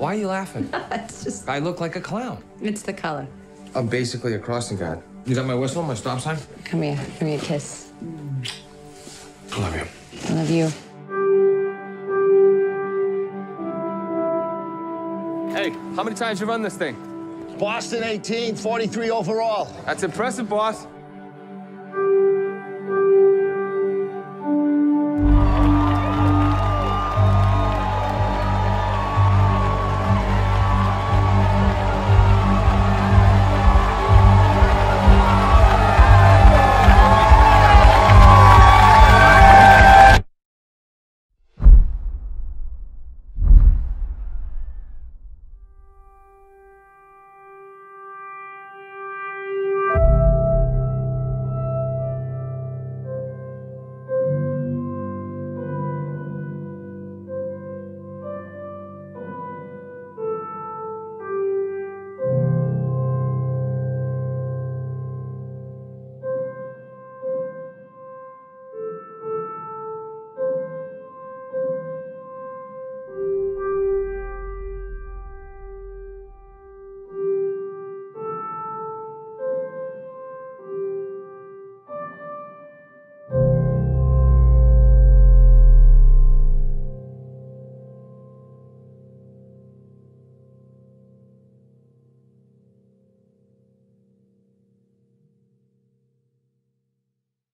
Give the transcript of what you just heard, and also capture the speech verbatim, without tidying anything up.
Why are you laughing? It's just... I look like a clown. It's the color. I'm basically a crossing guard. You got my whistle, my stop sign? Come here. Give me a kiss. I love you. I love you. Hey, how many times you run this thing? Boston eighteen, forty-three overall. That's impressive, boss.